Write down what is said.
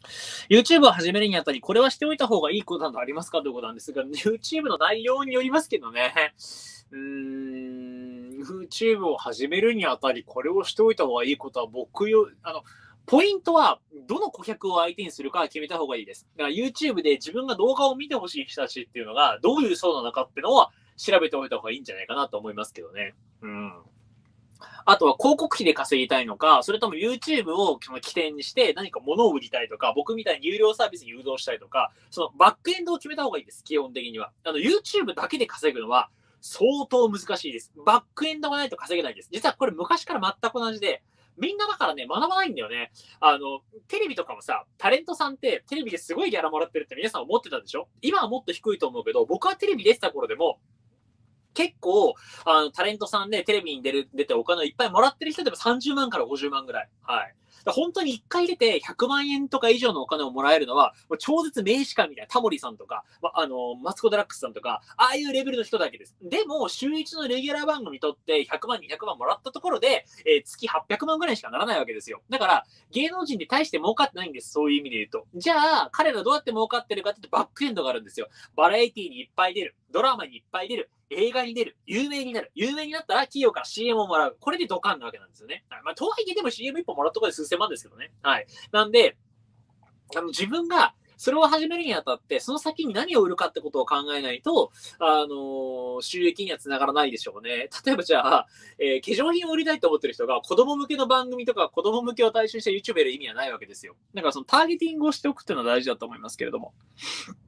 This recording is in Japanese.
YouTube を始めるにあたり、これはしておいた方がいいことなどありますかということなんですが、YouTube の内容によりますけどね。YouTube を始めるにあたり、これをしておいた方がいいことはポイントは、どの顧客を相手にするか決めた方がいいです。だから YouTube で自分が動画を見てほしい人たちっていうのが、どういう層なのかっていうのは、調べておいた方がいいんじゃないかなと思いますけどね。あとは広告費で稼ぎたいのか、それとも YouTube を起点にして何か物を売りたいとか、僕みたいに有料サービスに誘導したいとか、そのバックエンドを決めた方がいいです、基本的には。YouTube だけで稼ぐのは相当難しいです。バックエンドがないと稼げないです。実はこれ昔から全く同じで、みんなだからね、学ばないんだよね。テレビとかもさ、タレントさんってテレビですごいギャラもらってるって皆さん思ってたでしょ？今はもっと低いと思うけど、僕はテレビ出てた頃でも、結構、タレントさんでテレビに出てお金をいっぱいもらってる人でも30万から50万ぐらい。はい。本当に1回出て100万円とか以上のお金をもらえるのは、もう超絶名士官みたいなタモリさんとか、マツコ・デラックスさんとか、ああいうレベルの人だけです。でも、週1のレギュラー番組取って100万、200万もらったところで、月800万ぐらいしかならないわけですよ。だから、芸能人で大して儲かってないんです。そういう意味で言うと。じゃあ、彼らどうやって儲かってるかって言うと、バックエンドがあるんですよ。バラエティにいっぱい出る。ドラマにいっぱい出る。映画に出る。有名になる。有名になったら企業から CM をもらう。これでドカンなわけなんですよね。はい、とはいえでも CM 一本もらったところで数千万ですけどね。はい。なんで、自分がそれを始めるにあたって、その先に何を売るかってことを考えないと、収益にはつながらないでしょうね。例えばじゃあ、化粧品を売りたいと思ってる人が子供向けの番組とか子供向けを対象して YouTube やる意味はないわけですよ。だからそのターゲティングをしておくっていうのは大事だと思いますけれども。